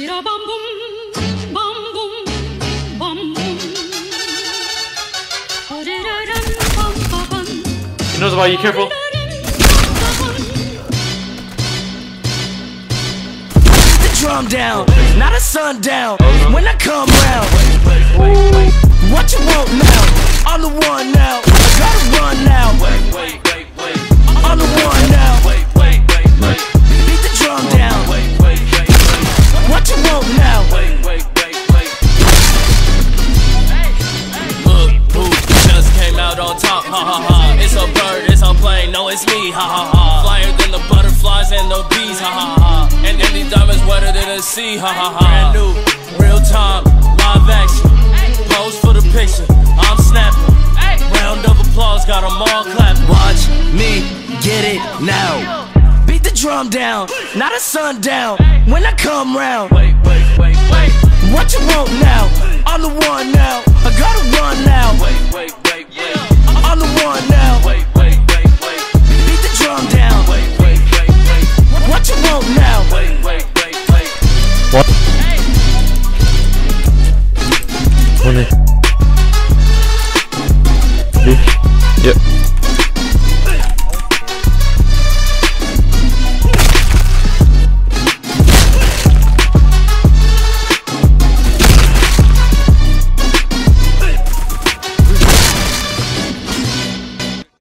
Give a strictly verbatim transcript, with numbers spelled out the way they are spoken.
He knows about you, careful. The drum down, not a sundown. When I come round, what you want now? I'm the one now. I gotta run now. I'm the one now. Beat the drum down. What you want now? Look who just came out on top. Ha ha ha. It's a bird, it's a plane. No, it's me. Ha ha ha. Flyer than the butterflies and the bees. Ha ha ha. And any diamonds wetter than the sea. Ha ha ha. Brand new, real time, live action. Pose for the picture. I'm snapping. Round of applause, got them all clapping. Watch me get it now. Beat the drum down, not a sundown. When I come round, Wait, wait, wait, wait. what you want now? I'm the one now. I gotta run now. Wait, wait, wait, wait. I'm the one now. Wait, wait, wait, wait. Beat the drum down. Wait, wait, wait, wait. What you want now? Wait, wait, wait, wait. What? O ne? Bir. Yep.